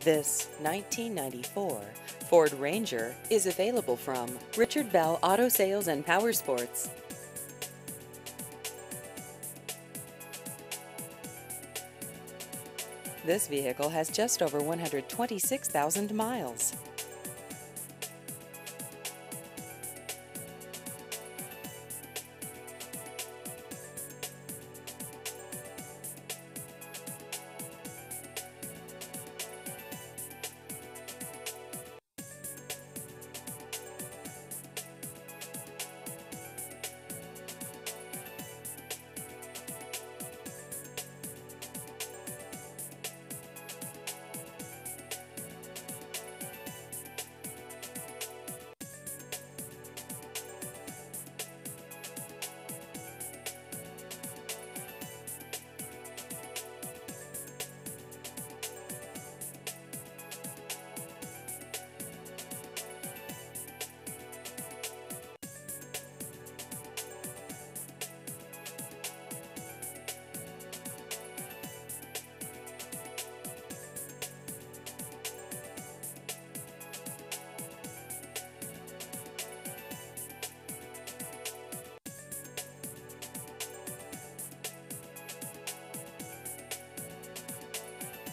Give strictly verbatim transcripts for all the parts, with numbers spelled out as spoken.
This nineteen ninety-four Ford Ranger is available from Richard Bell Auto Sales and Power Sports. This vehicle has just over one hundred twenty-six thousand miles.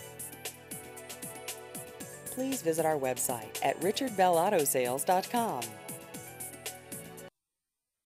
Please visit our website at richard bell auto sales dot com.